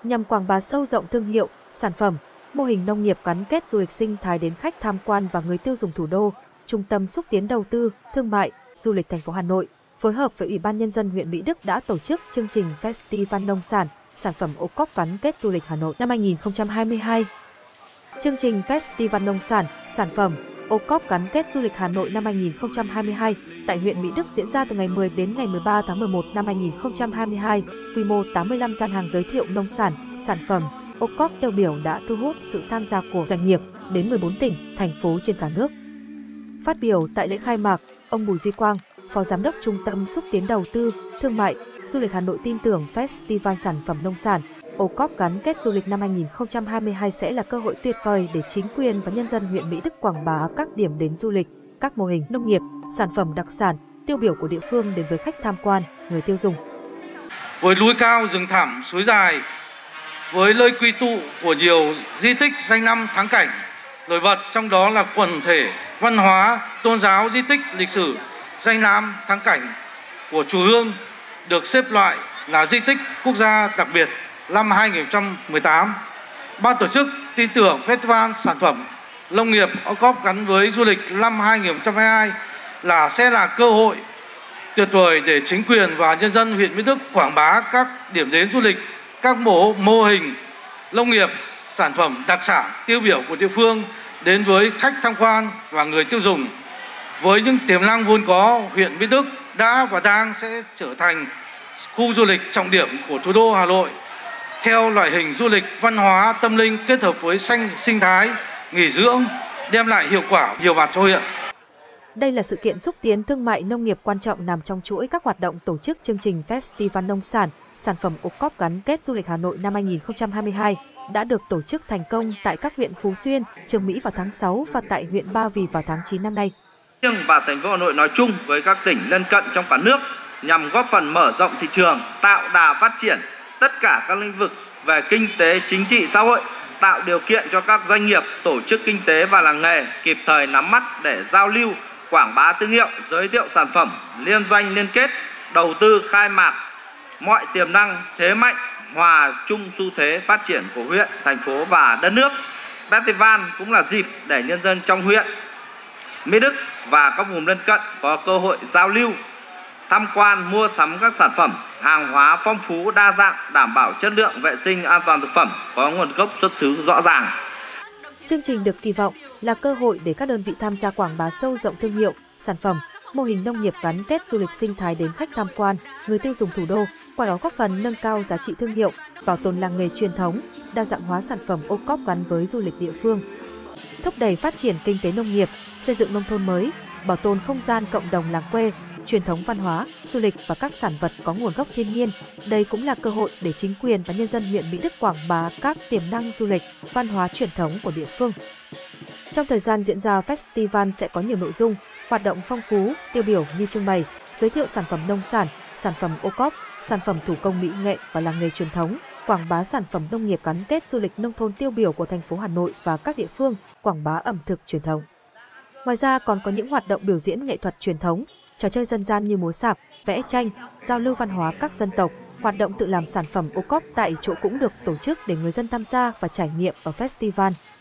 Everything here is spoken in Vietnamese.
nhằm quảng bá sâu rộng thương hiệu, sản phẩm, mô hình nông nghiệp gắn kết du lịch sinh thái đến khách tham quan và người tiêu dùng thủ đô. Trung tâm xúc tiến đầu tư, thương mại, du lịch thành phố Hà Nội phối hợp với Ủy ban Nhân dân huyện Mỹ Đức đã tổ chức chương trình Festival Nông sản, sản phẩm ô cóp gắn kết du lịch Hà Nội năm 2022. Chương trình Festival Nông sản, sản phẩm ô cóp gắn kết du lịch Hà Nội năm 2022 tại huyện Mỹ Đức diễn ra từ ngày 10 đến ngày 13 tháng 11 năm 2022. Quy mô 85 gian hàng giới thiệu nông sản, sản phẩm ô cóp tiêu biểu đã thu hút sự tham gia của doanh nghiệp đến 14 tỉnh, thành phố trên cả nước. Phát biểu tại lễ khai mạc, ông Bùi Duy Quang, Phó Giám đốc Trung tâm xúc tiến đầu tư, thương mại, du lịch Hà Nội tin tưởng Festival sản phẩm nông sản ô cóp gắn kết du lịch năm 2022 sẽ là cơ hội tuyệt vời để chính quyền và nhân dân huyện Mỹ Đức quảng bá các điểm đến du lịch, các mô hình nông nghiệp, sản phẩm đặc sản, tiêu biểu của địa phương đến với khách tham quan, người tiêu dùng. Với núi cao, rừng thẳm, suối dài, với nơi quy tụ của nhiều di tích danh lam thắng cảnh, nổi bật trong đó là quần thể văn hóa, tôn giáo, di tích lịch sử, danh lam thắng cảnh của chùa Hương được xếp loại là di tích quốc gia đặc biệt năm 2018. Ban tổ chức tin tưởng Festival sản phẩm nông nghiệp ô cóp gắn với du lịch năm 2022 sẽ là cơ hội tuyệt vời để chính quyền và nhân dân huyện Mỹ Đức quảng bá các điểm đến du lịch, các mô hình nông nghiệp, sản phẩm đặc sản tiêu biểu của địa phương đến với khách tham quan và người tiêu dùng. Với những tiềm năng vốn có, huyện Mỹ Đức đã và đang sẽ trở thành khu du lịch trọng điểm của thủ đô Hà Nội theo loại hình du lịch văn hóa tâm linh kết hợp với sinh thái, nghỉ dưỡng, đem lại hiệu quả nhiều mặt cho huyện. Đây là sự kiện xúc tiến thương mại nông nghiệp quan trọng nằm trong chuỗi các hoạt động tổ chức chương trình Festival Nông sản, sản phẩm ô cóp gắn kết du lịch Hà Nội năm 2022 đã được tổ chức thành công tại các huyện Phú Xuyên, Trường Mỹ vào tháng 6 và tại huyện Ba Vì vào tháng 9 năm nay. Và thành phố Hà Nội nói chung với các tỉnh lân cận trong cả nước nhằm góp phần mở rộng thị trường, tạo đà phát triển tất cả các lĩnh vực về kinh tế, chính trị, xã hội, tạo điều kiện cho các doanh nghiệp, tổ chức kinh tế và làng nghề kịp thời nắm bắt để giao lưu, quảng bá thương hiệu, giới thiệu sản phẩm, liên doanh liên kết, đầu tư khai mạc mọi tiềm năng, thế mạnh, hòa chung xu thế phát triển của huyện, thành phố và đất nước. Festival cũng là dịp để nhân dân trong huyện Mỹ Đức và các vùng lân cận có cơ hội giao lưu, tham quan, mua sắm các sản phẩm, hàng hóa phong phú, đa dạng, đảm bảo chất lượng, vệ sinh, an toàn thực phẩm, có nguồn gốc xuất xứ rõ ràng. Chương trình được kỳ vọng là cơ hội để các đơn vị tham gia quảng bá sâu rộng thương hiệu, sản phẩm, mô hình nông nghiệp gắn kết du lịch sinh thái đến khách tham quan, người tiêu dùng thủ đô, qua đó góp phần nâng cao giá trị thương hiệu, bảo tồn làng nghề truyền thống, đa dạng hóa sản phẩm ô cóp gắn với du lịch địa phương, thúc đẩy phát triển kinh tế nông nghiệp, xây dựng nông thôn mới, bảo tồn không gian cộng đồng làng quê, truyền thống văn hóa, du lịch và các sản vật có nguồn gốc thiên nhiên. Đây cũng là cơ hội để chính quyền và nhân dân huyện Mỹ Đức quảng bá các tiềm năng du lịch, văn hóa truyền thống của địa phương. Trong thời gian diễn ra festival sẽ có nhiều nội dung, hoạt động phong phú, tiêu biểu như trưng bày, giới thiệu sản phẩm nông sản, sản phẩm ô cóp, sản phẩm thủ công mỹ nghệ và làng nghề truyền thống, quảng bá sản phẩm nông nghiệp gắn kết du lịch nông thôn tiêu biểu của thành phố Hà Nội và các địa phương, quảng bá ẩm thực truyền thống. Ngoài ra còn có những hoạt động biểu diễn nghệ thuật truyền thống, trò chơi dân gian như múa sạp, vẽ tranh, giao lưu văn hóa các dân tộc, hoạt động tự làm sản phẩm ô cóp tại chỗ cũng được tổ chức để người dân tham gia và trải nghiệm ở festival.